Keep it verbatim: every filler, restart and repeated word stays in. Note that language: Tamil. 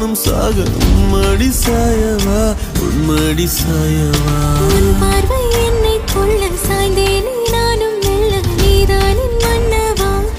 நானும் சாகணும் அடி சாயவா உன்மடி சாயவா உன் பார்வை என்னை கொள்ள